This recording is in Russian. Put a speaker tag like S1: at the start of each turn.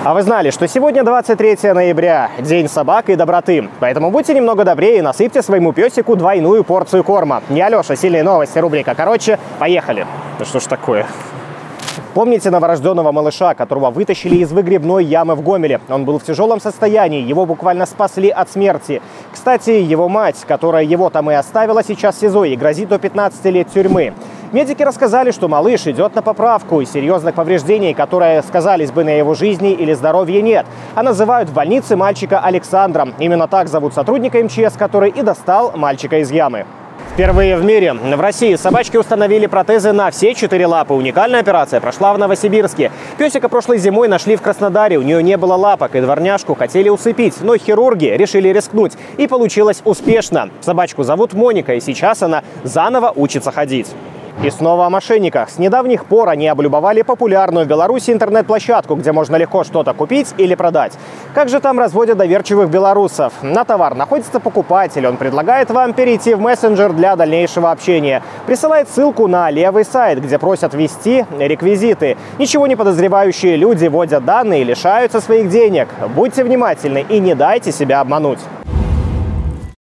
S1: А вы знали, что сегодня 23 ноября, День собак и доброты. Поэтому будьте немного добрее и насыпьте своему песику двойную порцию корма. Я Алеша, сильные новости, рубрика «Короче». Поехали. Да что ж такое? Помните новорожденного малыша, которого вытащили из выгребной ямы в Гомеле? Он был в тяжелом состоянии, его буквально спасли от смерти. Кстати, его мать, которая его там и оставила, сейчас в СИЗО и грозит до 15 лет тюрьмы. Медики рассказали, что малыш идет на поправку, и серьезных повреждений, которые сказались бы на его жизни или здоровье, нет. А называют в больнице мальчика Александром. Именно так зовут сотрудника МЧС, который и достал мальчика из ямы. Впервые в мире в России собачки установили протезы на все 4 лапы. Уникальная операция прошла в Новосибирске. Песика прошлой зимой нашли в Краснодаре. У нее не было лапок, и дворняжку хотели усыпить. Но хирурги решили рискнуть. И получилось успешно. Собачку зовут Моника, и сейчас она заново учится ходить. И снова о мошенниках. С недавних пор они облюбовали популярную в Беларуси интернет-площадку, где можно легко что-то купить или продать. Как же там разводят доверчивых белорусов? На товар находится покупатель. Он предлагает вам перейти в мессенджер для дальнейшего общения. Присылает ссылку на левый сайт, где просят ввести реквизиты. Ничего не подозревающие люди вводят данные и лишаются своих денег. Будьте внимательны и не дайте себя обмануть.